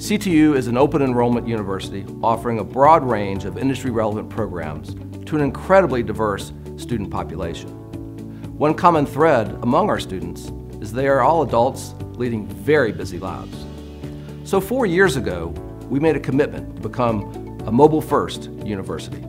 CTU is an open enrollment university offering a broad range of industry-relevant programs to an incredibly diverse student population. One common thread among our students is they are all adults leading very busy lives. So 4 years ago, we made a commitment to become a mobile-first university.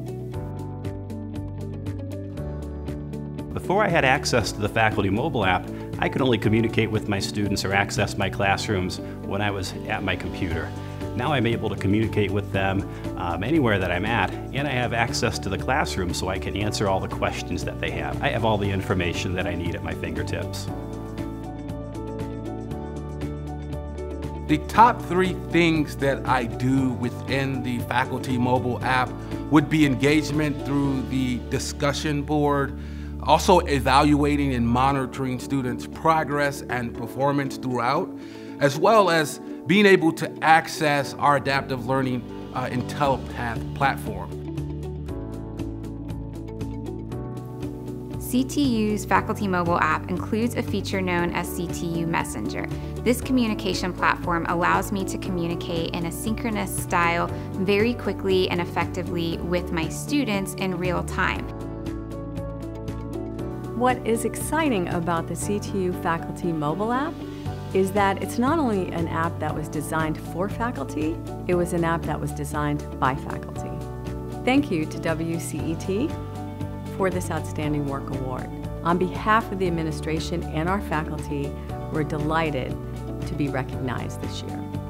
Before I had access to the faculty mobile app, I could only communicate with my students or access my classrooms when I was at my computer. Now I'm able to communicate with them anywhere that I'm at, and I have access to the classroom so I can answer all the questions that they have. I have all the information that I need at my fingertips. The top 3 things that I do within the faculty mobile app would be engagement through the discussion board, also evaluating and monitoring students' progress and performance throughout, as well as being able to access our adaptive learning IntelliPath platform. CTU's faculty mobile app includes a feature known as CTU Messenger. This communication platform allows me to communicate in a synchronous style very quickly and effectively with my students in real time. What is exciting about the CTU faculty mobile app is that it's not only an app that was designed for faculty, it was an app that was designed by faculty. Thank you to WCET for this Outstanding Work Award. On behalf of the administration and our faculty, we're delighted to be recognized this year.